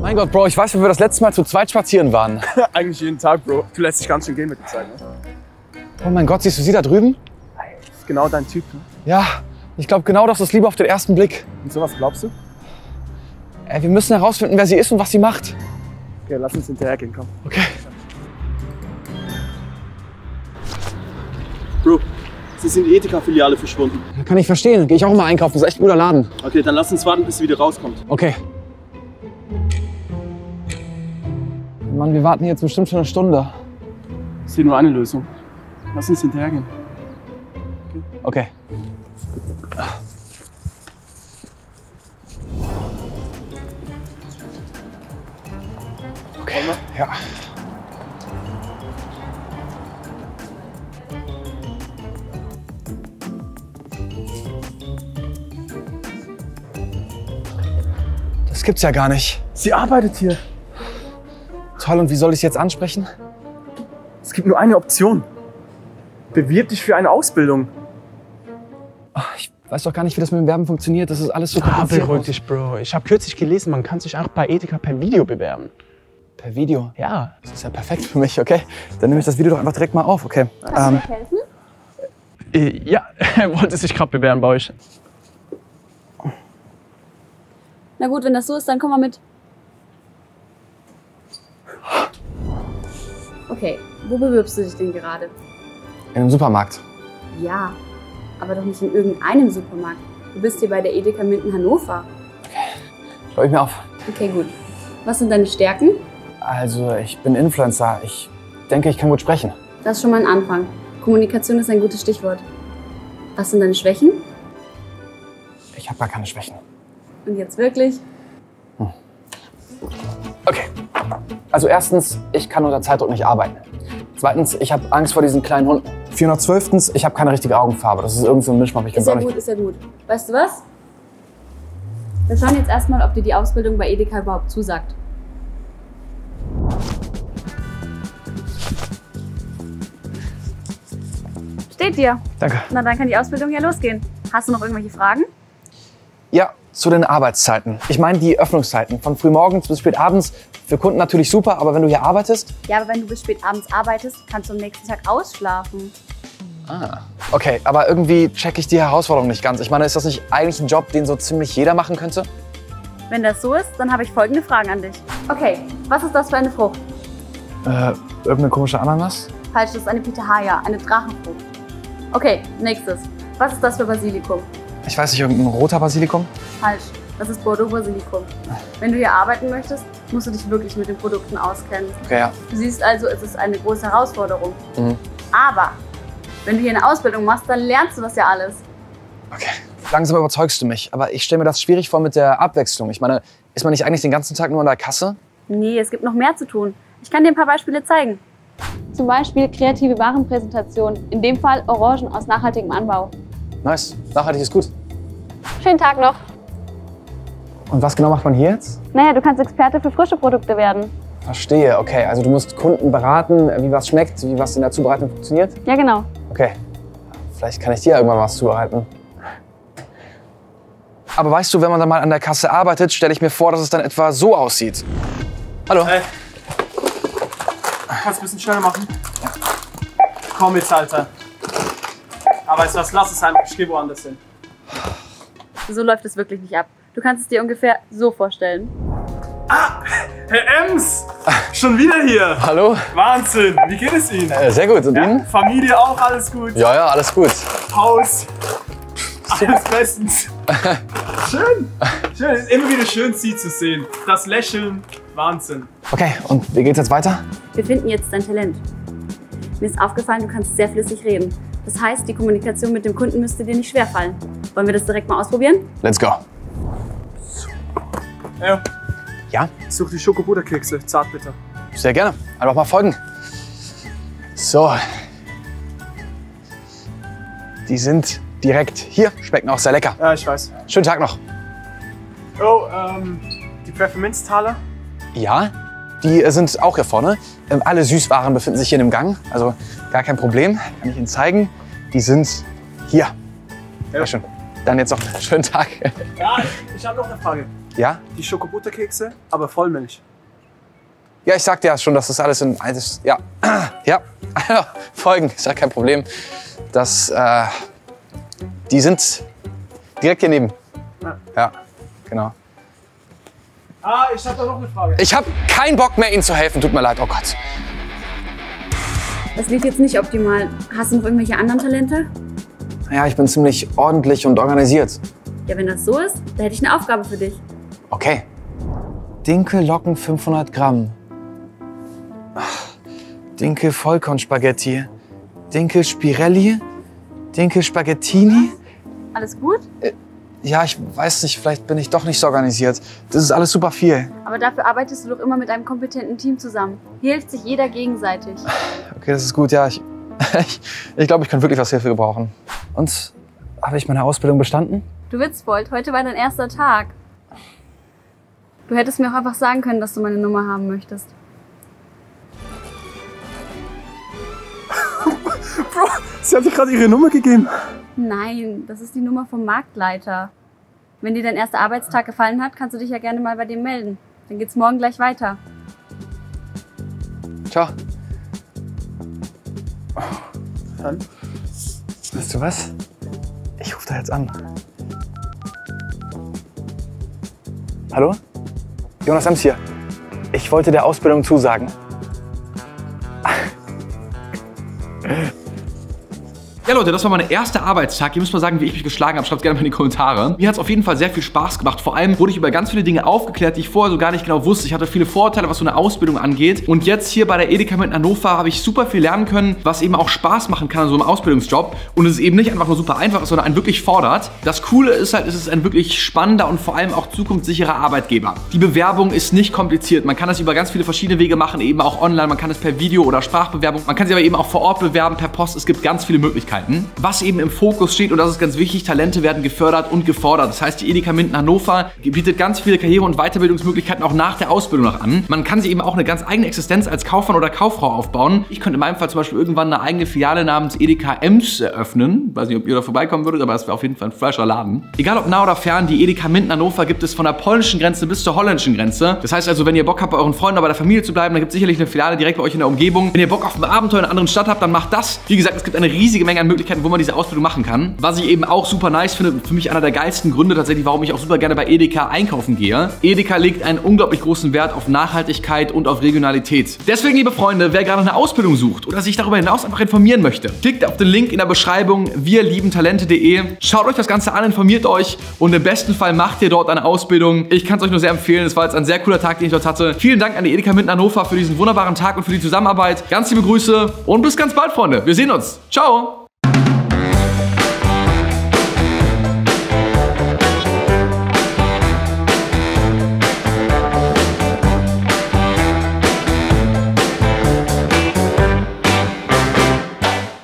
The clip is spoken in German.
Mein Gott, Bro, ich weiß, wo wir das letzte Mal zu zweit spazieren waren. Eigentlich jeden Tag, Bro. Du lässt dich ganz schön gehen mit der Zeit, ne? Oh mein Gott, siehst du sie da drüben? Das ist genau dein Typ, ne? Ja, ich glaube genau das ist Liebe auf den ersten Blick. Und sowas glaubst du? Wir müssen herausfinden, wer sie ist und was sie macht. Okay, lass uns hinterhergehen, komm. Okay. Bro, sie ist in die Edeka-Filiale verschwunden. Kann ich verstehen. Gehe ich auch mal einkaufen. Das ist echt ein guter Laden. Okay, dann lass uns warten, bis sie wieder rauskommt. Okay. Mann, wir warten jetzt bestimmt schon eine Stunde. Ich sehe nur eine Lösung. Lass uns hinterhergehen. Okay. Okay. Ja. Das gibt's ja gar nicht. Sie arbeitet hier. Toll, und wie soll ich es jetzt ansprechen? Es gibt nur eine Option. Bewirb dich für eine Ausbildung. Ach, ich weiß doch gar nicht, wie das mit dem Werben funktioniert. Das ist alles so kompliziert. Beruhig dich, Bro. Ich habe kürzlich gelesen, man kann sich auch bei Edeka per Video bewerben. Per Video? Ja. Das ist ja perfekt für mich, okay? Dann nehme ich das Video doch einfach direkt mal auf, okay? Kann ich helfen? Ja, er wollte sich gerade bewerben bei euch. Na gut, wenn das so ist, dann komm mal mit. Okay, wo bewirbst du dich denn gerade? In einem Supermarkt. Ja, aber doch nicht in irgendeinem Supermarkt. Du bist hier bei der Edeka Minden Hannover. Schau ich mir auf. Okay, gut. Was sind deine Stärken? Also, ich bin Influencer. Ich denke, ich kann gut sprechen. Das ist schon mal ein Anfang. Kommunikation ist ein gutes Stichwort. Was sind deine Schwächen? Ich habe gar keine Schwächen. Und jetzt wirklich? Okay. Also erstens, ich kann unter Zeitdruck nicht arbeiten. Zweitens, ich habe Angst vor diesen kleinen Hunden. 412. Ich habe keine richtige Augenfarbe. Das ist irgend so ein Mischmasch. Ich Ist ja gut, ist ja gut. Weißt du was? Wir schauen jetzt erstmal, ob dir die Ausbildung bei Edeka überhaupt zusagt. Steht dir. Danke. Na, dann kann die Ausbildung ja losgehen. Hast du noch irgendwelche Fragen? Ja, zu den Arbeitszeiten. Ich meine die Öffnungszeiten. Von frühmorgens bis spät abends. Für Kunden natürlich super, aber wenn du hier arbeitest... Ja, aber wenn du bis spät abends arbeitest, kannst du am nächsten Tag ausschlafen. Ah. Okay, aber irgendwie checke ich die Herausforderung nicht ganz. Ich meine, ist das nicht eigentlich ein Job, den so ziemlich jeder machen könnte? Wenn das so ist, dann habe ich folgende Fragen an dich. Okay, was ist das für eine Frucht? Irgendeine komische Ananas? Falsch, das ist eine Pitahaya, eine Drachenfrucht. Okay, nächstes. Was ist das für Basilikum? Ich weiß nicht, irgendein roter Basilikum? Falsch, das ist Bordeaux Basilikum. Wenn du hier arbeiten möchtest, musst du dich wirklich mit den Produkten auskennen. Okay, ja. Du siehst also, es ist eine große Herausforderung. Mhm. Aber wenn du hier eine Ausbildung machst, dann lernst du das ja alles. Okay. Langsam überzeugst du mich, aber ich stelle mir das schwierig vor mit der Abwechslung. Ich meine, ist man nicht eigentlich den ganzen Tag nur an der Kasse? Nee, es gibt noch mehr zu tun. Ich kann dir ein paar Beispiele zeigen. Zum Beispiel kreative Warenpräsentation, in dem Fall Orangen aus nachhaltigem Anbau. Nice, nachhaltig ist gut. Schönen Tag noch. Und was genau macht man hier jetzt? Naja, du kannst Experte für frische Produkte werden. Verstehe, okay. Also du musst Kunden beraten, wie was schmeckt, wie was in der Zubereitung funktioniert? Ja, genau. Okay. Vielleicht kann ich dir irgendwann was zubereiten. Aber weißt du, wenn man dann mal an der Kasse arbeitet, stelle ich mir vor, dass es dann etwa so aussieht. Hallo. Hey. Kannst du ein bisschen schneller machen? Ja. Komm jetzt, Alter. Aber weißt du was, lass es einfach, ich gehe woanders hin. So läuft es wirklich nicht ab. Du kannst es dir ungefähr so vorstellen. Ah, Herr Ems! Schon wieder hier! Hallo. Wahnsinn! Wie geht es Ihnen? Sehr gut. Und Ihnen? Familie auch, alles gut? Ja, ja, alles gut. Haus? Alles bestens. Schön. Schön. Es ist immer wieder schön, Sie zu sehen. Das Lächeln, Wahnsinn. Okay, und wie geht's jetzt weiter? Wir finden jetzt dein Talent. Mir ist aufgefallen, du kannst sehr flüssig reden. Das heißt, die Kommunikation mit dem Kunden müsste dir nicht schwerfallen. Wollen wir das direkt mal ausprobieren? Let's go. Ja. Ja? Ich suche die Schokobuderkekse, Zartbitter. Sehr gerne. Einfach mal folgen. So. Die sind direkt hier. Schmecken auch sehr lecker. Ja, ich weiß. Schönen Tag noch. Oh, die Pfefferminztaler? Ja, die sind auch hier vorne. Alle Süßwaren befinden sich hier in dem Gang. Also gar kein Problem. Kann ich Ihnen zeigen. Die sind hier. Sehr schön. Dann jetzt noch einen schönen Tag. Ja, ich habe noch eine Frage. Ja? Die Schokobutterkekse, aber Vollmilch. Ja, ich sagte ja schon, dass das alles in altes. Ja. Ja. Folgen, ist ja kein Problem. Das. Die sind direkt hier neben. Ja, genau. Ah, ich hab da noch eine Frage. Ich habe keinen Bock mehr, Ihnen zu helfen. Tut mir leid, oh Gott. Das lief jetzt nicht optimal. Hast du noch irgendwelche anderen Talente? Ja, ich bin ziemlich ordentlich und organisiert. Ja, wenn das so ist, dann hätte ich eine Aufgabe für dich. Okay. Dinkellocken 500 Gramm. Dinkel Vollkornspaghetti. Dinkel Spirelli. Dinkel Spaghettini. Alles gut? Ja, ich weiß nicht, vielleicht bin ich doch nicht so organisiert. Das ist alles super viel. Aber dafür arbeitest du doch immer mit einem kompetenten Team zusammen. Hier hilft sich jeder gegenseitig. Okay, das ist gut, ja. Ich glaube, ich kann wirklich was Hilfe gebrauchen. Und, habe ich meine Ausbildung bestanden? Du Witzbold, heute war dein erster Tag. Du hättest mir auch einfach sagen können, dass du meine Nummer haben möchtest. Bro, sie hat dir gerade ihre Nummer gegeben. Nein, das ist die Nummer vom Marktleiter. Wenn dir dein erster Arbeitstag gefallen hat, kannst du dich ja gerne mal bei dem melden. Dann geht's morgen gleich weiter. Ciao. Dann? Weißt du was? Ich rufe da jetzt an. Hallo? Jonas Ems hier. Ich wollte der Ausbildung zusagen. Ja Leute, das war mein erster Arbeitstag. Ihr müsst mal sagen, wie ich mich geschlagen habe. Schreibt gerne mal in die Kommentare. Mir hat es auf jeden Fall sehr viel Spaß gemacht. Vor allem wurde ich über ganz viele Dinge aufgeklärt, die ich vorher so gar nicht genau wusste. Ich hatte viele Vorurteile, was so eine Ausbildung angeht. Und jetzt hier bei der Edeka in Hannover habe ich super viel lernen können, was eben auch Spaß machen kann an so einem Ausbildungsjob. Und es ist eben nicht einfach nur super einfach ist, sondern einen wirklich fordert. Das Coole ist halt, es ist ein wirklich spannender und vor allem auch zukunftssicherer Arbeitgeber. Die Bewerbung ist nicht kompliziert. Man kann das über ganz viele verschiedene Wege machen, eben auch online. Man kann es per Video- oder Sprachbewerbung. Man kann sich aber eben auch vor Ort bewerben, per Post. Es gibt ganz viele Möglichkeiten. Was eben im Fokus steht, und das ist ganz wichtig, Talente werden gefördert und gefordert. Das heißt, die Edeka Minden Hannover bietet ganz viele Karriere- und Weiterbildungsmöglichkeiten auch nach der Ausbildung noch an. Man kann sich eben auch eine ganz eigene Existenz als Kaufmann oder Kauffrau aufbauen. Ich könnte in meinem Fall zum Beispiel irgendwann eine eigene Filiale namens Edeka Ems eröffnen. Weiß nicht, ob ihr da vorbeikommen würdet, aber das wäre auf jeden Fall ein frischer Laden. Egal ob nah oder fern, die Edeka Minden Hannover gibt es von der polnischen Grenze bis zur holländischen Grenze. Das heißt also, wenn ihr Bock habt, bei euren Freunden oder bei der Familie zu bleiben, dann gibt es sicherlich eine Filiale direkt bei euch in der Umgebung. Wenn ihr Bock auf ein Abenteuer in einer anderen Stadt habt, dann macht das. Wie gesagt, es gibt eine riesige Menge an Möglichkeiten, wo man diese Ausbildung machen kann. Was ich eben auch super nice finde, für mich einer der geilsten Gründe tatsächlich, warum ich auch super gerne bei Edeka einkaufen gehe. Edeka legt einen unglaublich großen Wert auf Nachhaltigkeit und auf Regionalität. Deswegen, liebe Freunde, wer gerade eine Ausbildung sucht oder sich darüber hinaus einfach informieren möchte, klickt auf den Link in der Beschreibung wirliebentalente.de. Schaut euch das Ganze an, informiert euch und im besten Fall macht ihr dort eine Ausbildung. Ich kann es euch nur sehr empfehlen. Es war jetzt ein sehr cooler Tag, den ich dort hatte. Vielen Dank an die Edeka Minden Hannover für diesen wunderbaren Tag und für die Zusammenarbeit. Ganz liebe Grüße und bis ganz bald, Freunde. Wir sehen uns. Ciao!